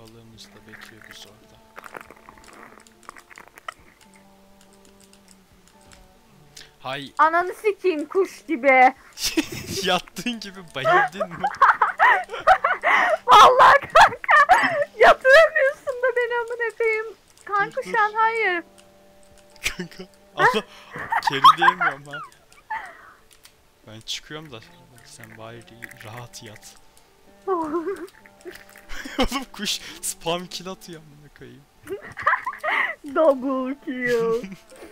balığımızı da bekliyoruz orada. Hay. Ananı sikeyim kuş gibi. Yattığın gibi bayıldın mı? Vallahi kanka. Yatıramıyorsun da beni amına koyayım. Kanka Dur, şu an hayır. Kanka. Allah. Keri diyemiyorum ha. Ben çıkıyorum da sen bari rahat yat. Oğlum kuş spam kill atıyor amına koyayım. Double kill.